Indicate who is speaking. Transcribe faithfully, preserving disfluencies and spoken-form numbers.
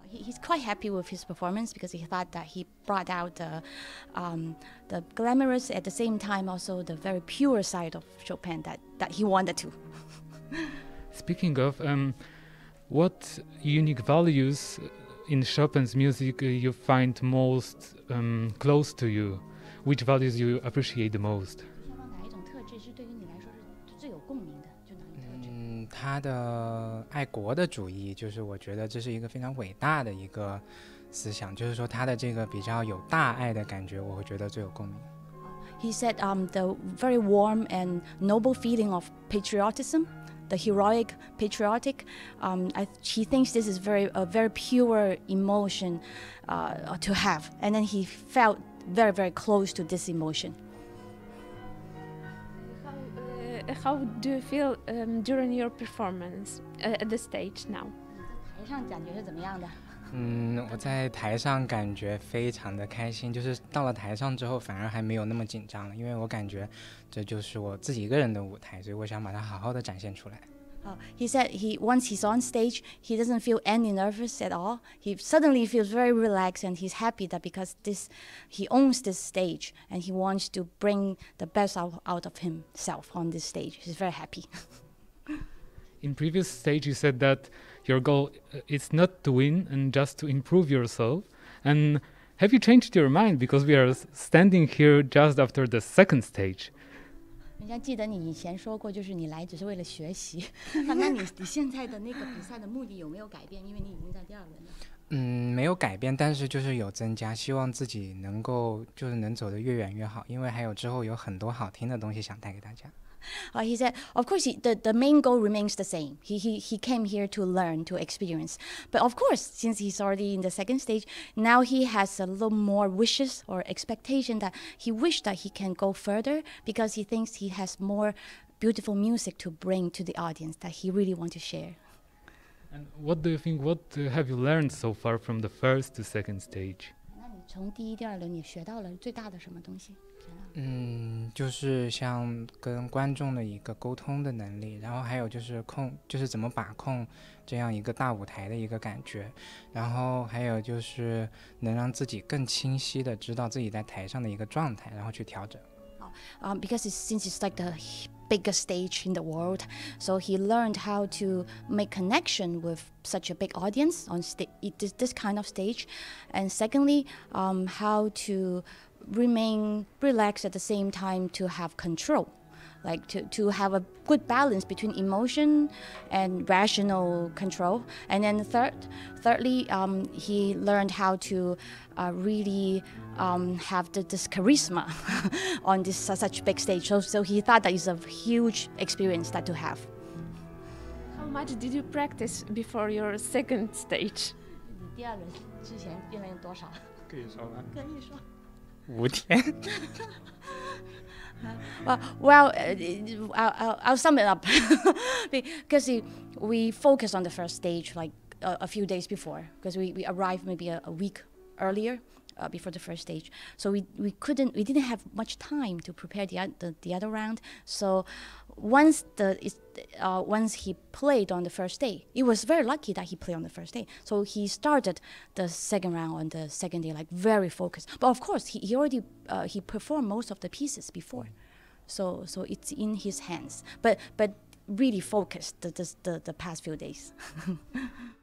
Speaker 1: He, he's quite happy with his performance because he thought that he brought out the, um, the glamorous at the same time also the very pure side of Chopin that, that he wanted to.
Speaker 2: Speaking of, um, what unique values in Chopin's music uh, you find most um, close to you? Which values you appreciate the most?
Speaker 1: 哪一种特质是对于你来说是最有共鸣的？就哪一特质？
Speaker 3: 嗯，他的爱国的主义，就是我觉得这是一个非常伟大的一个思想，就是说他的这个比较有大爱的感觉，我会觉得最有共鸣。
Speaker 1: He said um, the very warm and noble feeling of patriotism, the heroic patriotic. Um, I, he thinks this is very a very pure emotion uh, to have, and then he felt very very close to this emotion.
Speaker 4: How, uh, how do you feel um, during your performance uh, at the stage now?
Speaker 1: 台上感觉是怎么样的？
Speaker 3: 嗯，我在台上感觉非常的开心，就是到了台上之后反而还没有那么紧张了，因为我感觉这就是我自己一个人的舞台，所以我想把它好好的展现出来。
Speaker 1: Uh, he said he once he's on stage, he doesn't feel any nervous at all. He suddenly feels very relaxed, and he's happy that because this, he owns this stage, and he wants to bring the best out, out of himself on this stage. He's very happy.
Speaker 2: In previous stage, you said that your goal uh, is not to win and just to improve yourself. And have you changed your mind? Because we are standing here just after the second stage.
Speaker 1: 人家记得你以前说过，就是你来只是为了学习。那你你现在的那个比赛的目的有没有改变？因为你已经在第二轮了。
Speaker 3: 嗯，没有改变，但是就是有增加，希望自己能够就是能走得越远越好，因为还有之后有很多好听的东西想带给大家。
Speaker 1: Uh, he said, of course, he, the, the main goal remains the same. He, he, he came here to learn, to experience. But of course, since he's already in the second stage, now he has a little more wishes or expectation that he wished that he can go further because he thinks he has more beautiful music to bring to the audience that he really wants to share.
Speaker 2: And what do you think, what uh, have you learned so far from the first to second stage?
Speaker 1: 那你从第一、第二轮你学到了最大的什么东西？
Speaker 3: 嗯，就是像跟观众的一个沟通的能力，然后还有就是控，就是怎么把控这样一个大舞台的一个感觉，然后还有就是能让自己更清晰的知道自己在台上的一个状态，然后去调整。
Speaker 1: Um, because it's, since it's like the biggest stage in the world, so he learned how to make connection with such a big audience on sta- this, this kind of stage, and secondly, um, how to remain relaxed at the same time to have control, like to, to have a good balance between emotion and rational control. And then third, thirdly, um, he learned how to uh, really um, have the, this charisma on this uh, such big stage. So, so he thought that is a huge experience that to have.
Speaker 4: How much did you practice before your second stage?
Speaker 1: 第二轮之前练了有多少？
Speaker 3: 可以说吗？
Speaker 1: 可以说。
Speaker 3: 五天。
Speaker 1: Well, well uh, I'll, I'll, I'll sum it up because we focused on the first stage like a, a few days before because we, we arrived maybe a, a week earlier uh, before the first stage. So we, we couldn't, we didn't have much time to prepare the, the, the other round. So once the uh, once he played on the first day, it was very lucky that he played on the first day. So he started the second round on the second day like very focused. But of course, he, he already uh, he performed most of the pieces before, so so it's in his hands. But but really focused the the, the, the past few days.